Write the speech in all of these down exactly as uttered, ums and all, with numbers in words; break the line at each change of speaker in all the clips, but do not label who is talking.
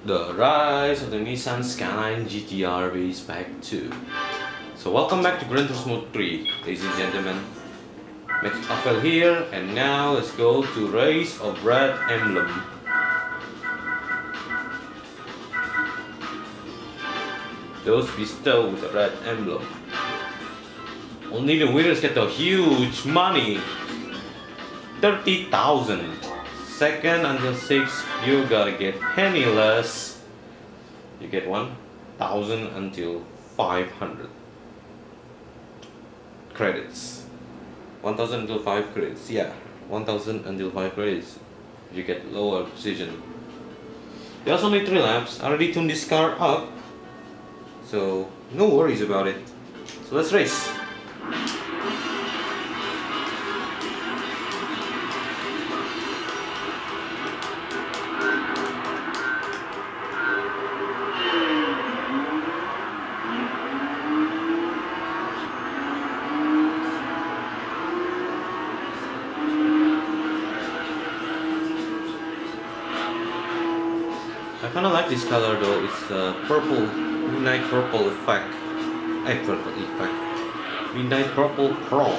The rise of the Nissan Skyline G T R Race Pack two. So welcome back to Gran Turismo three, ladies and gentlemen. Max Appel here, and now let's go to Race of Red Emblem. Those bestowed with the red emblem. Only the winners get the huge money. thirty thousand. Second until six, you gotta get penniless. You get one thousand until five hundred credits. one thousand until five credits. Yeah, one thousand until five credits. You get lower precision. There's only three laps. I already tuned this car up, so no worries about it. So let's race. I kinda like this color though. It's a purple, midnight purple effect. Eh, purple effect. Midnight purple chrome.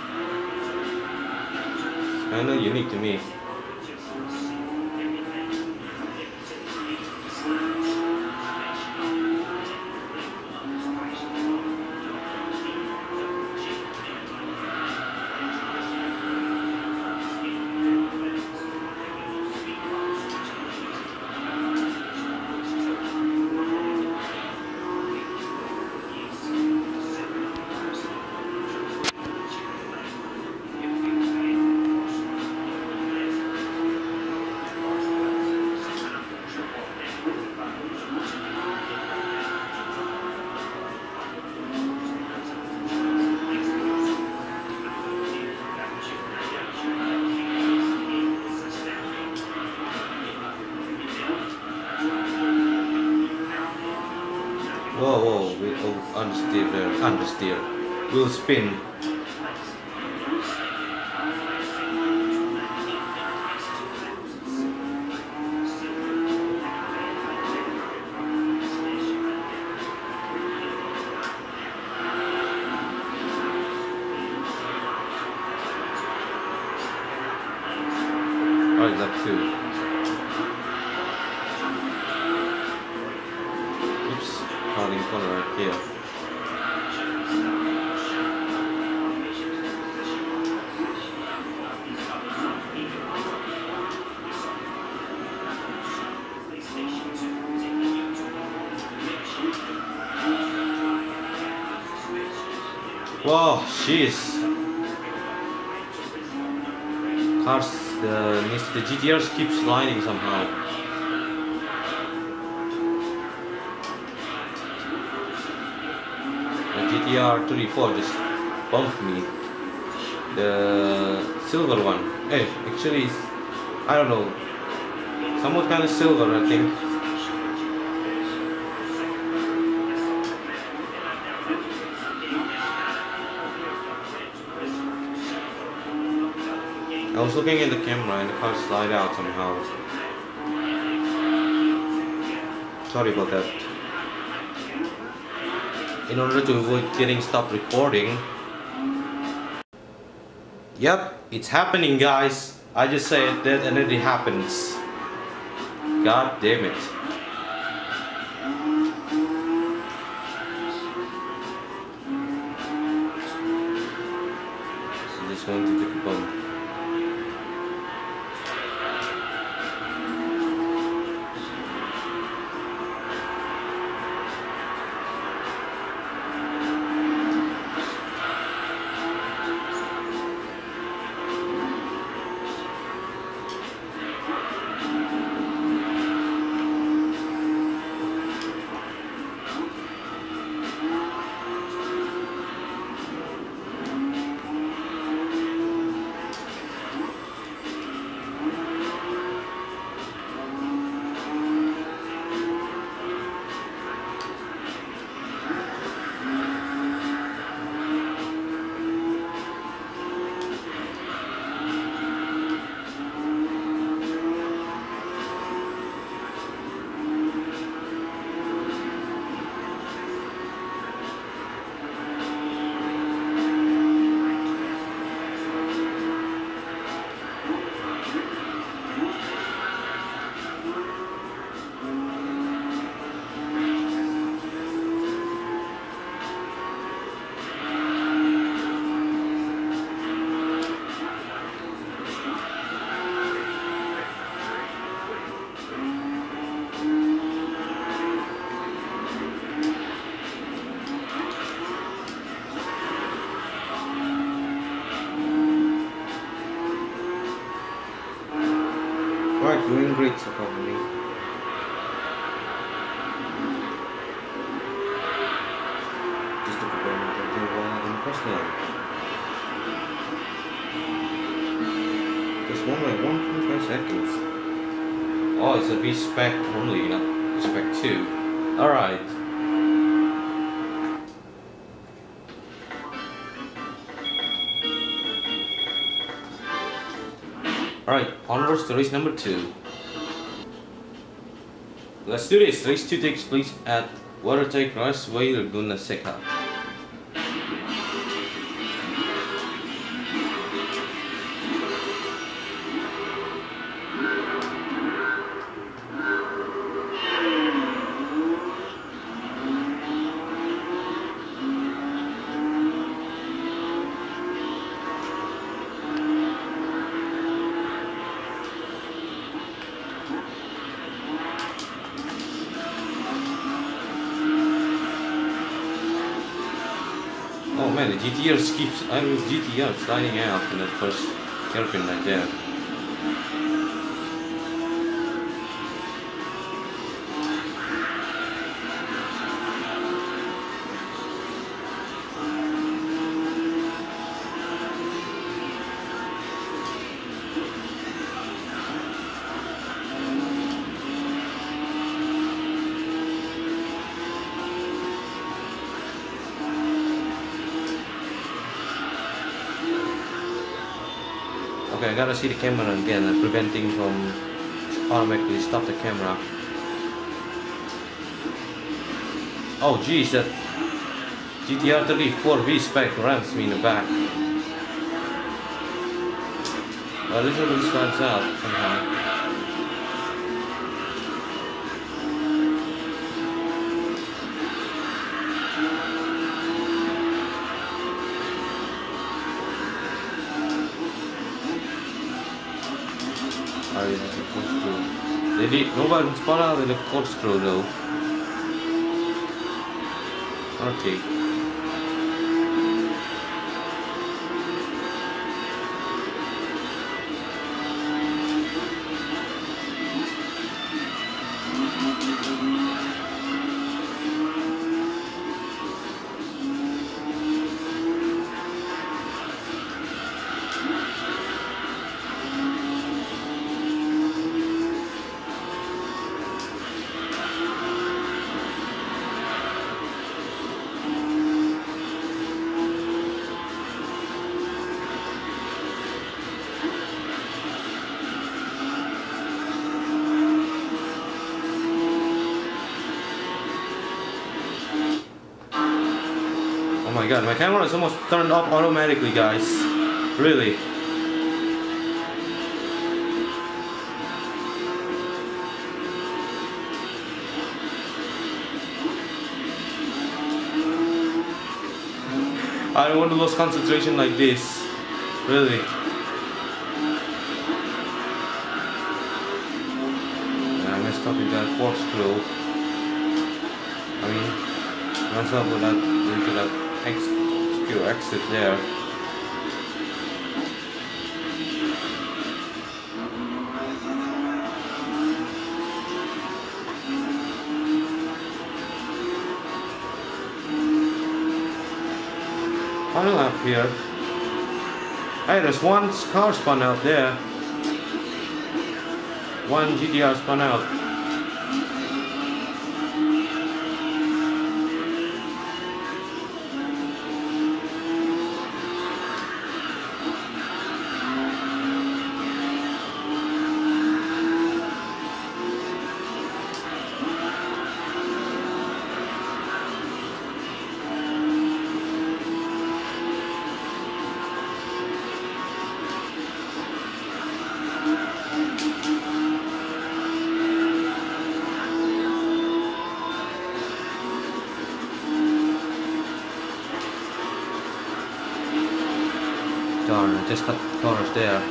It's kinda unique to me. Whoa, whoa, we, oh, understeer there, understeer. We'll spin. Alright, lap two. Turning corner right here. Wow, jeez. Cars, the, the G T Rs keep sliding somehow. G T R thirty-four just bumped me. The silver one. Hey, actually, it's, I don't know. Somewhat kind of silver, I think. I was looking at the camera and the car slid out somehow. Sorry about that. In order to avoid getting stopped recording. Yep, it's happening, guys. I just said that and it happens. God damn it. I'm just going to take a bump. are doing great so far for me. Just to prepare me to do well in the first one. Just one by one point five seconds. Oh, it's a V spec only, not spec two. Alright. Alright, onwards to race number two. Let's do this. Race two takes place at Watertight Raceway, Laguna Seca. Oh man, the G T R keeps, I mean G T R sliding out in that first hairpin right there. Okay, I gotta see the camera again, uh, preventing from automatically stop the camera. Oh geez, that G T R thirty-four V-Spec rams me in the back. Well, this one slides out somehow. Oh, yeah, that's a corkscrew. They did, nobody spot out in the corkscrew though. Okay. Oh my god, my camera is almost turned off automatically, guys. Really. I don't want to lose concentration like this. Really. Yeah, I messed up with that corkscrew. I mean, messed up with that, into that X-Q exit there. Final lap here. Hey, there's one car spun out there. One G T R spun out. Darn, I just got corners there.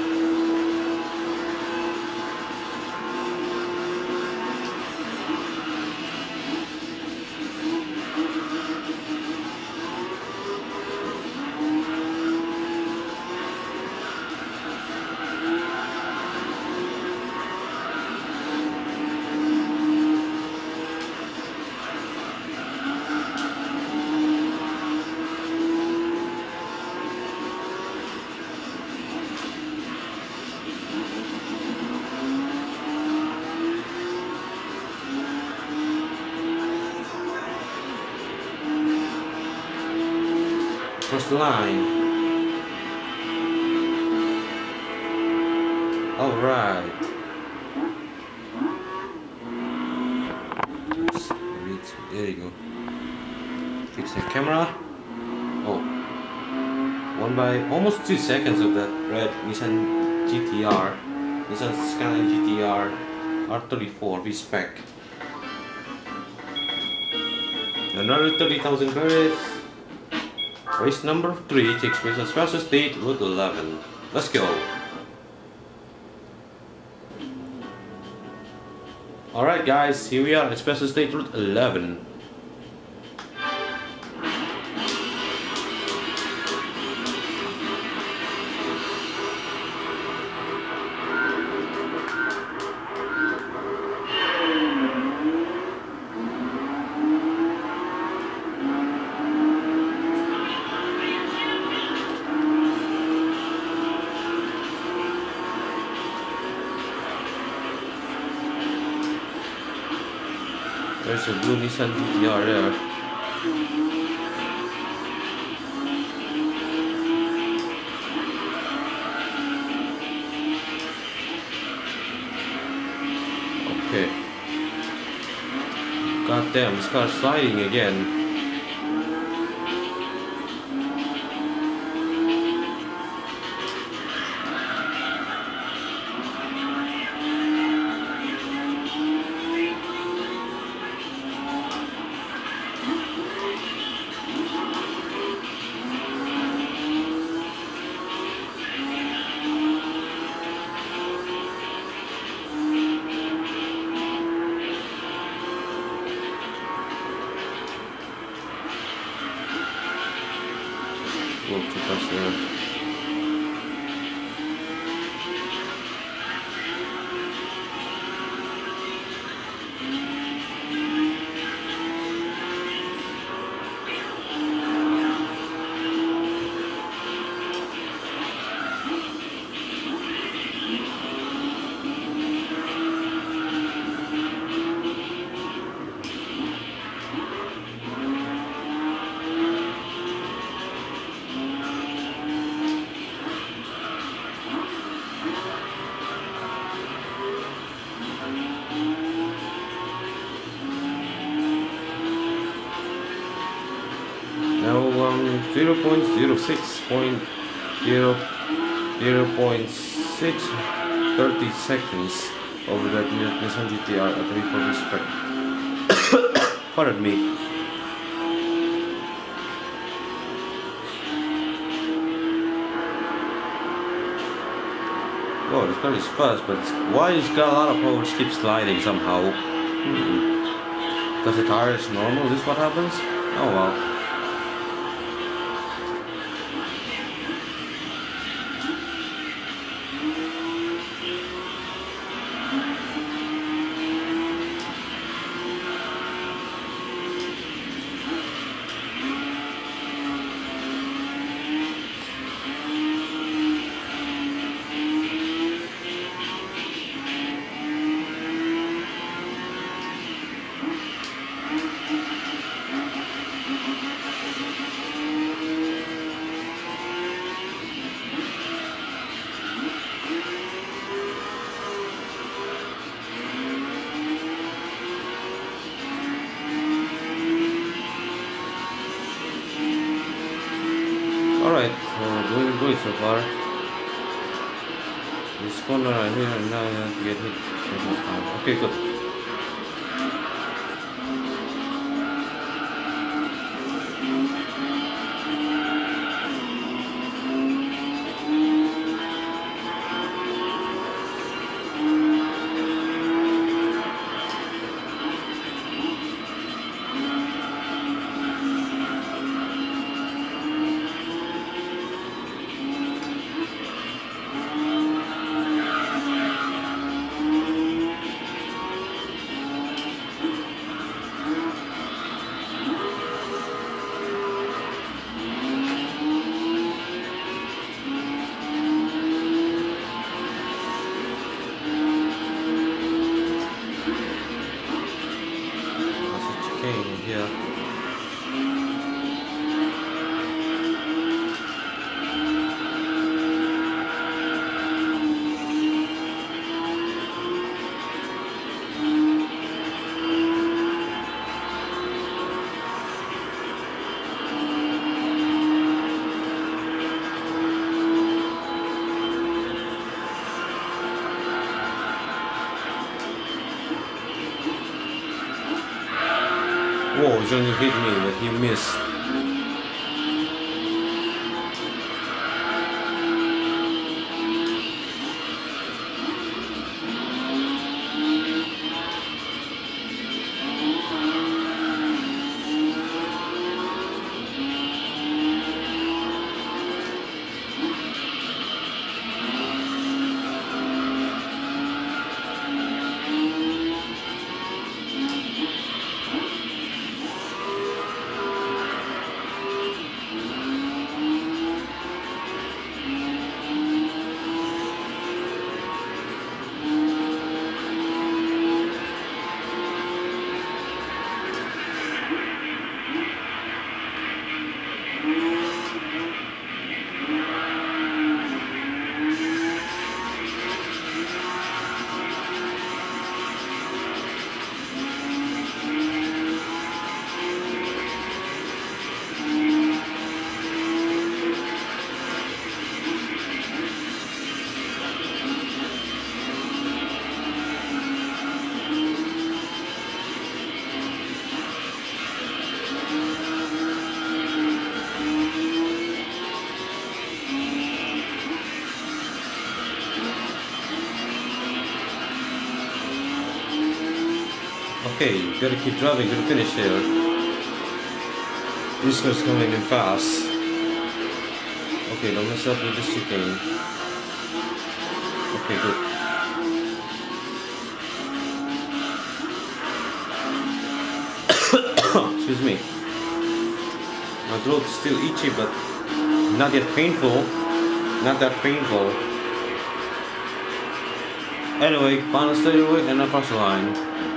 cross the line. Alright. There you go. Fix the camera. Oh. One by almost two seconds of that red Nissan G T R. Nissan Skyline G T R R thirty-four V-Spec. Another thirty thousand credits. Race number three takes place on Special State Route eleven. Let's go. Alright guys, here we are at Special State Route eleven. There's a blue Nissan G T R there. Okay. God damn, this car's sliding again. Go too fast there. Now um, zero point zero six point zero point six thirty seconds over that Nissan G T R at thirty-four V-Spec. Pardon me. Oh, this car is fast, but why it's got a lot of power, keeps sliding somehow? Hmm. Because the tire is normal, is this what happens? Oh well. Alright, so doing good so far. This corner right here, and now I have to get hit. Okay, good. trying to hit me, but he missed. Okay, you gotta keep driving to the finish here. This guy's coming in fast. Okay, don't mess up with the chicane. Okay, good. Excuse me. My throat's still itchy, but not yet painful. Not that painful. Anyway, final straightaway and across the line.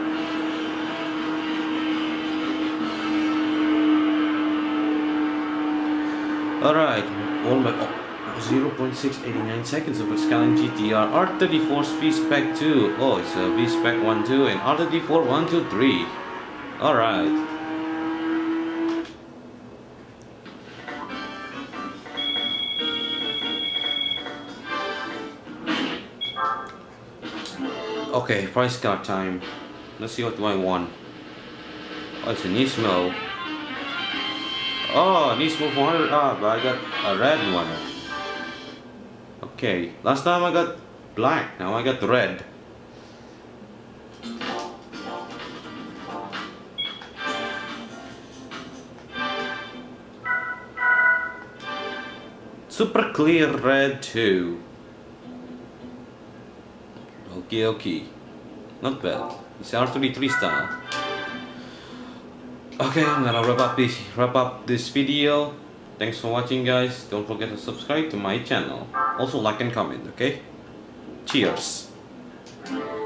Alright, all my oh, zero point six eight nine seconds of Skyline G T R R thirty-four V-Spec two. Oh, it's a V-Spec one two and R thirty-four one two three. Alright. Okay, price card time. Let's see what do I want. Oh, it's a Nismo. Oh, Nismo four hundred R, but I got a red one. Okay, last time I got black, now I got red. Super clear red too. Okay, okay. Not bad. It's R thirty-three style. Okay, I'm gonna wrap up this wrap up this video. Thanks for watching, guys. Don't forget to subscribe to my channel. Also like and comment, okay? Cheers.